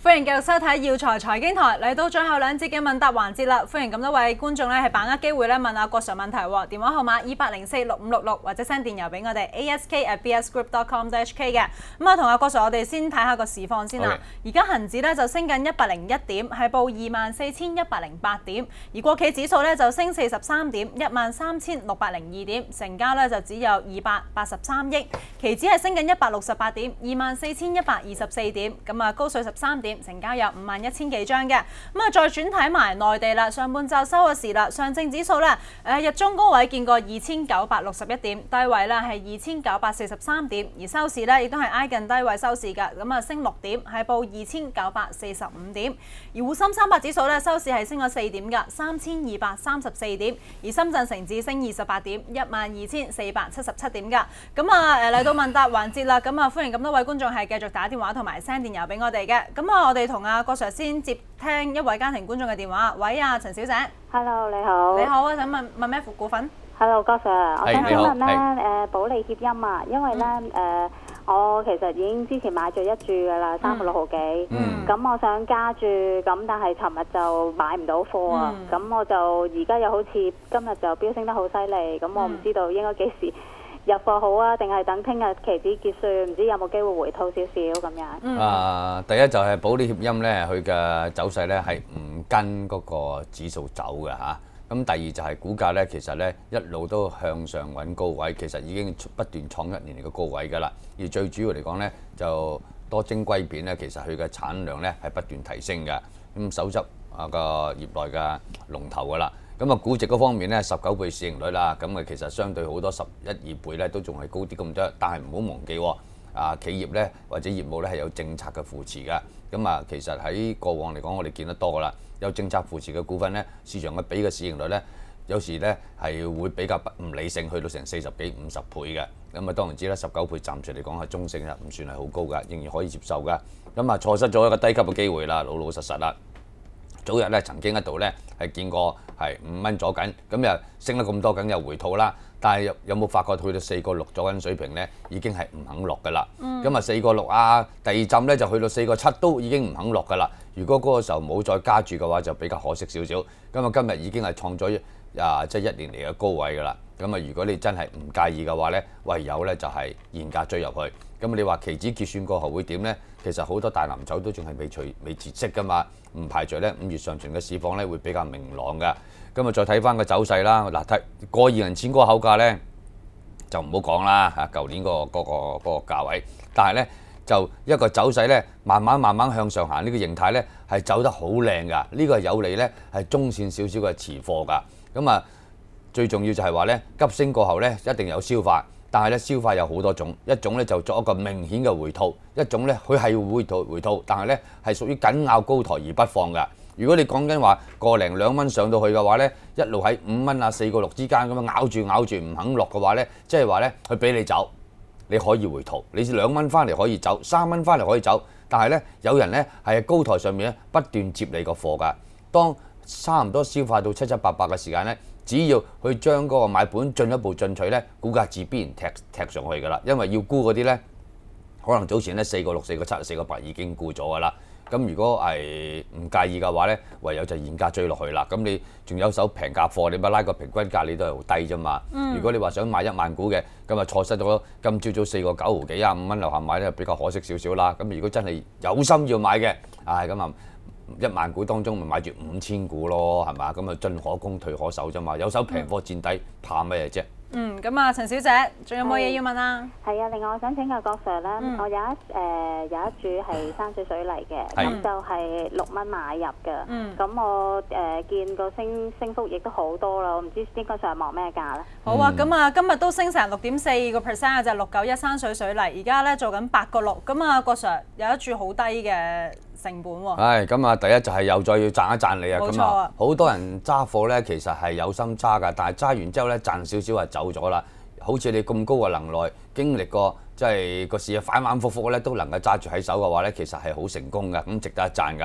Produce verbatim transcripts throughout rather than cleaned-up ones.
歡迎繼續收睇耀才財經台，嚟到最後兩節嘅問答環節啦！歡迎咁多位觀眾咧，係把握機會咧問阿郭 Sir 問題喎。電話號碼二八零四六五六六，或者 send 電郵俾我哋 A S K at B S Group dot com dot H K 嘅。咁啊，同阿郭 Sir 我哋先睇下個市況先啦。而家恒指咧就升緊一百零一點，係報二萬四千一百零八點；而國企指數咧就升四十三點，一萬三千六百零二點，成交咧就只有二百八十三億。期指係升緊一百六十八點，二萬四千一百二十四點，咁啊高水十三點。成交有五萬一千幾張嘅，咁啊再轉睇埋內地啦，上半晝收嘅時啦，上證指數咧，誒日中高位見過二千九百六十一點，低位咧係二千九百四十三點，而收市咧亦都係挨近低位收市㗎，咁啊升六點，係報二千九百四十五點，而滬深三百指數咧收市係升咗四點㗎，三千二百三十四點，而深圳成指升二十八點，一萬二千四百七十七點㗎，咁啊誒嚟到問答環節啦，咁啊歡迎咁多位觀眾係繼續打電話同埋 send 電郵俾我哋嘅，咁啊我哋同阿郭 Sir 先接聽一位家庭觀眾嘅電話。喂啊，陳小姐。 Hello， 你好。 你好啊，想問問咩副股份 ？Hello， 郭 Sir， 我想問咧， 誒保利協鑫啊，因為咧誒、呃，我其實已經之前買咗一注噶啦，三個六毫幾。嗯。咁我想加注，咁但係尋日就買唔到貨啊。咁、嗯、我就而家又好似今日就飆升得好犀利，咁我唔知道應該幾時入貨好啊，定係等聽日期指結算，唔知有冇機會回吐少少咁樣。 嗯。啊，第一就係保利協鑫咧，佢嘅走勢咧係唔跟嗰個指數走嘅嚇。咁第二就係股價咧，其實咧一路都向上揾高位，其實已經不斷創一年嚟嘅高位㗎啦。而最主要嚟講咧，就多晶硅片咧，其實佢嘅產量咧係不斷提升嘅。咁手執啊個業內嘅龍頭㗎啦。咁啊，估值嗰方面咧，十九倍市盈率啦，咁啊其實相對好多十一二倍咧，都仲係高啲咁多。但係唔好忘記喎，啊企業咧或者業務咧係有政策嘅扶持㗎。咁啊，其實喺過往嚟講，我哋見得多㗎啦。有政策扶持嘅股份咧，市場嘅俾嘅市盈率咧，有時咧係會比較唔理性，去到成四十幾五十倍嘅。咁啊，當然知啦，十九倍暫時嚟講係中性啦，唔算係好高㗎，仍然可以接受㗎。咁啊，錯失咗一個低級嘅機會啦，老老實實啦。早日咧曾經一度咧係見過係五蚊左緊，咁又升得咁多，梗又回吐啦。但係有有冇發覺去到四個六左緊水平咧，已經係唔肯落㗎啦。咁啊四個六啊，第二浸咧就去到四個七都已經唔肯落㗎啦。如果嗰個時候冇再加注嘅話，就比較可惜少少。咁啊今日已經係創咗啊即係一年嚟嘅高位㗎啦。咁啊如果你真係唔介意嘅話咧，唯有咧就係現價追入去。咁你話期指結算過後會點咧？其實好多大藍籌都仲係未除未截息㗎嘛，唔排除咧五月上旬嘅市況咧會比較明朗㗎。咁啊再睇翻個走勢啦，嗱睇過二人錢嗰個口價咧就唔好講啦嚇，舊年、嗰個嗰、嗰個嗰、嗰個價位，但係咧就一個走勢咧慢慢慢慢向上行，呢、呢個形態咧係走得好靚㗎，呢、呢個係有利咧係中線少少嘅持貨㗎。咁啊最重要就係話咧急升過後咧一定有消化。但係咧消化有好多種，一種咧就作一個明顯嘅回吐，一種咧佢係回吐回吐，但係咧係屬於緊咬高台而不放㗎。如果你講緊話個零兩蚊上到去嘅話咧，一路喺五蚊啊四個六之間咁樣咬住咬住唔肯落嘅話咧，即係話咧佢俾你走，你可以回吐，你兩蚊翻嚟可以走，三蚊翻嚟可以走，但係咧有人咧係喺高台上面咧不斷接你個貨㗎。當差唔多消化到七七八八嘅時間咧。只要佢將嗰個買盤進一步進取咧，股價自必然踢踢上去㗎啦。因為要沽嗰啲咧，可能早前咧四個六、四個七、四個八已經沽咗㗎啦。咁如果係唔介意嘅話咧，唯有就現價追落去啦。咁你仲有手平價貨，你咪拉個平均價，你都係好低啫嘛。嗯、如果你話想買一萬股嘅，咁啊錯失咗今朝早四個九毫幾啊五蚊樓下買咧，比較可惜少少啦。咁如果真係有心要買嘅，唉咁啊〜一萬股當中咪買住五千股咯，係嘛？咁啊進可攻退可守啫嘛，有手平貨墊底，怕咩啫？ 嗯，咁啊，陳小姐，仲有冇嘢要問啊？ 係啊，另外我想請教郭 Sir 咧， 嗯、 我有一誒、呃、有一注係山水水泥嘅，咁是就係六蚊買入嘅。咁、嗯、我誒、呃、見個升升幅亦都好多啦，我唔知應該上望咩價咧？ 好啊，咁啊今日都升成六點四個 percent 啊，就係六九一山水水泥，而家咧做緊八個六，咁啊郭 Sir 有一注好低嘅成本喎。 係咁啊，第一就係又再要賺一賺你啊，咁啊， 好多人揸貨咧，其實係有心揸㗎，但係揸完之後咧賺少少啊走咗啦。好似你咁高嘅能耐，經歷過即係個市啊反反覆覆咧，都能夠揸住喺手嘅話咧，其實係好成功㗎，咁值得一讚㗎。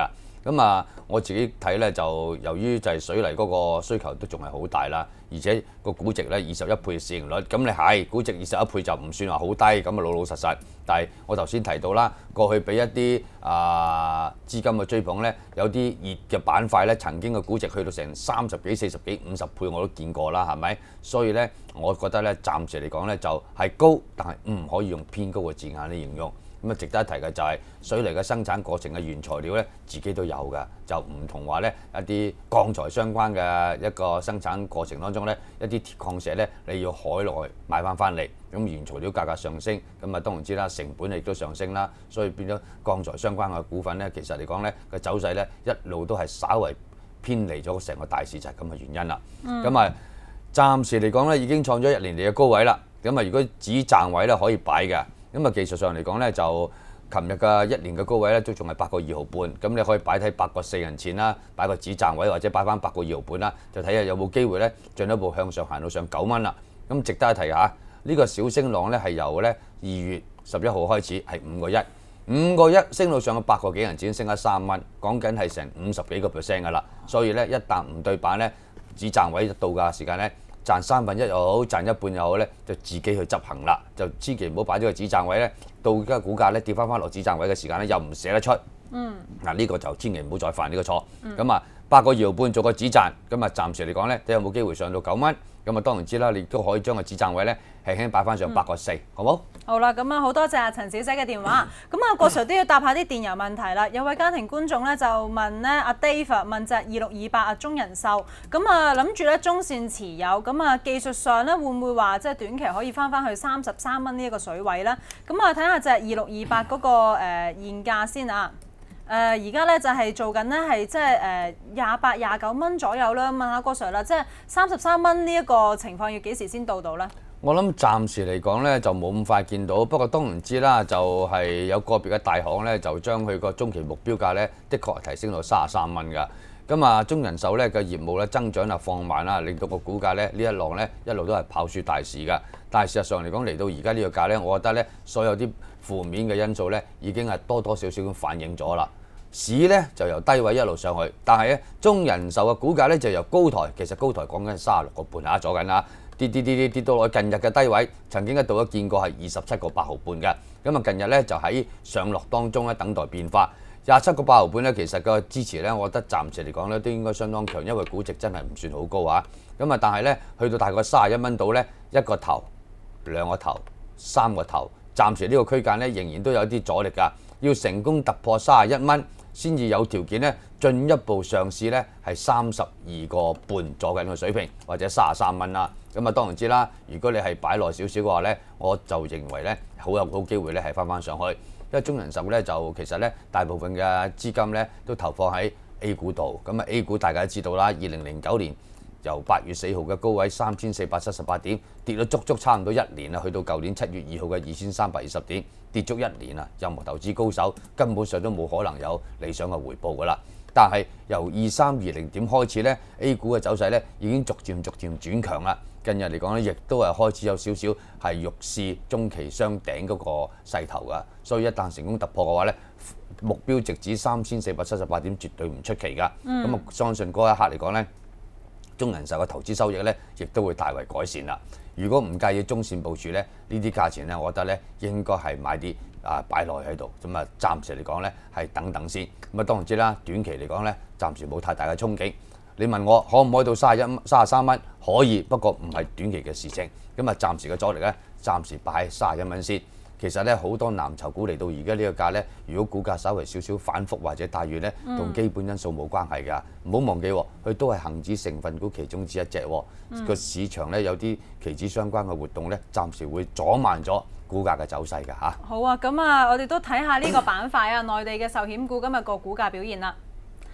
咁啊，我自己睇咧就由於就係水泥嗰個需求都仲係好大啦，而且個估值咧二十一倍市盈率，咁你係估值二十一倍就唔算話好低，咁啊老老實實。但係我頭先提到啦，過去俾一啲啊資金嘅追捧咧，有啲熱嘅板塊咧，曾經嘅估值去到成三十幾、四十幾、五十倍我都見過啦，係咪？所以咧，我覺得咧，暫時嚟講咧就係高，但係唔可以用偏高嘅字眼嚟形容。咁啊，值得一提嘅就係水泥嘅生產過程嘅原材料咧，自己都有㗎，就唔同話咧一啲鋼材相關嘅一個生產過程當中咧，一啲鐵礦石咧你要海內買翻翻嚟，咁原材料價格上升，咁啊當然知啦，成本亦都上升啦，所以變咗鋼材相關嘅股份咧，其實嚟講咧個走勢咧一路都係稍為偏離咗成個大市，就係咁嘅原因啦。咁啊、嗯，暫時嚟講咧已經創咗一年嚟嘅高位啦。咁啊，如果止賺位咧可以擺嘅。咁啊，技術上嚟講咧，就琴日嘅一年嘅高位咧，都仲係八個二毫半。咁你可以擺喺八個四銀錢啦，擺個止賺位或者擺翻八個二毫半啦，就睇下有冇機會咧進一步向上行到上九蚊啦。咁值得一提下，呢、這個小升浪咧係由咧二月十一號開始係五個一，五個一升到上去八個幾銀錢，升咗三蚊，講緊係成五十幾個 percent 㗎啦。所以咧一旦唔對板咧，止賺位到㗎時間咧。賺三分一又好，賺一半又好咧，就自己去執行啦。就千祈唔好擺咗個止賺位咧，到而家股價咧跌翻翻落止賺位嘅時間咧，又唔捨得出。嗯。嗱呢個就千祈唔好再犯呢個錯。咁啊、嗯，八個二毫半做個止賺，咁啊暫時嚟講咧，睇有冇機會上到九蚊。咁啊當然知啦，你都可以將個止賺位咧輕輕擺翻上八個四，好冇？ 好啦，咁啊好多謝阿陳小姐嘅電話。咁啊郭 Sir 都要答下啲電郵問題啦。有位家庭觀眾咧就問咧阿 Dave 問隻二六二八啊中人壽，咁啊諗住咧中線持有，咁啊技術上咧會唔會話即係短期可以翻翻去三十三蚊呢一個水位咧？咁啊睇下隻二六二八嗰個誒現價先啊。誒而家咧就係做緊咧係即係誒廿八廿九蚊左右啦。問下郭 Sir 啦，即係三十三蚊呢一個情況要幾時先到到咧？ 我諗暫時嚟講咧就冇咁快見到，不過當然知啦，就係、是、有個別嘅大行咧就將佢個中期目標價咧，的確係提升到三十三蚊㗎。咁啊，中人壽咧嘅業務咧增長啊放慢啦，令到個股價咧呢一浪咧一路都係跑輸大市㗎。但係事實上嚟講，嚟到而家呢個價咧，我覺得咧所有啲負面嘅因素咧已經係多多少少咁反映咗啦。市咧就由低位一路上去，但係咧中人壽嘅股價咧就由高台，其實高台講緊三十六個半下咗緊啦，跌跌跌跌跌到落近日嘅低位，曾經一度都見過係二十七個八毫半嘅。咁啊近日咧就喺上落當中咧等待變化，廿七個八毫半咧其實個支持咧，我覺得暫時嚟講咧都應該相當強，因為估值真係唔算好高啊。咁啊但係咧去到大概三十一蚊度咧，一個頭、兩個頭、三個頭，暫時呢個區間咧仍然都有啲阻力㗎，要成功突破三十一蚊。先至有條件咧進一步上市咧係三十二個半左緊嘅水平，或者三十三蚊啦。咁啊當然知啦，如果你係擺耐少少嘅話咧，我就認為咧好有好機會咧係翻翻上去，因為中人壽咧就其實咧大部分嘅資金咧都投放喺 A 股度。咁啊 A 股大家都知道啦，二零零九年由八月四號嘅高位三千四百七十八點跌到足足差唔多一年啦，去到舊年七月二號嘅二千三百二十點。跌足一年啦，任何投資高手根本上都冇可能有理想嘅回報㗎啦。但係由二三二零點開始咧 ，A 股嘅走勢咧已經逐漸逐漸轉強啦。近日嚟講咧，亦都係開始有少少係欲試中期雙頂嗰個勢頭㗎。所以一旦成功突破嘅話咧，目標直指三千四百七十八點絕對唔出奇㗎。咁啊、嗯，相信嗰一刻嚟講咧，中人壽嘅投資收益咧，亦都會大為改善啦。如果唔介意中線部署咧，呢啲價錢咧，我覺得咧應該係買啲啊擺落喺度，咁啊暫時嚟講咧係等等先。咁啊當然知啦，短期嚟講咧，暫時冇太大嘅憧憬。你問我可唔可以到三十一、三十三蚊？可以，不過唔係短期嘅事情。咁啊暫時嘅阻力咧，暫時擺喺三十一蚊先。其實咧好多藍籌股嚟到而家呢個價咧，如果股價稍微少少反覆或者大越咧，同基本因素冇關係㗎。唔好忘記喎，佢都係恆指成分股其中之一隻喎。個、嗯、市場咧有啲期指相關嘅活動咧，暫時會阻慢咗股價嘅走勢㗎嚇。 好啊，咁啊，我哋都睇下呢個板塊啊，內地嘅壽險股今日個股價表現啦。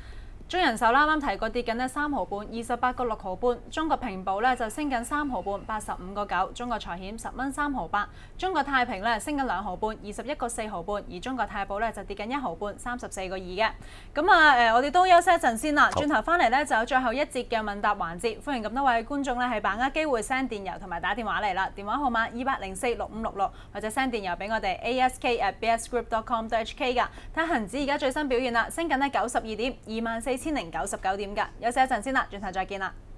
中人壽啦，啱啱提過跌緊呢三毫半，二十八個六毫半。中國平保咧就升緊三毫半，八十五個九。中國財險十蚊三毫八。中國太平咧升緊兩毫半，二十一個四毫半。而中國太保咧就跌緊一毫半，三十四個二嘅。咁啊誒，我哋都休息一陣先啦。轉頭翻嚟咧就有最後一節嘅問答環節，歡迎咁多位觀眾咧係把握機會 send 電郵同埋打電話嚟啦。電話號碼二八零四六五六六，或者 send 電郵俾我哋 A S K at B S Group dot com dot H K 噶。睇恒指而家最新表現啦，升緊呢九十二點，二萬四千零九十九點㗎。休息一陣先啦，轉頭再見啦。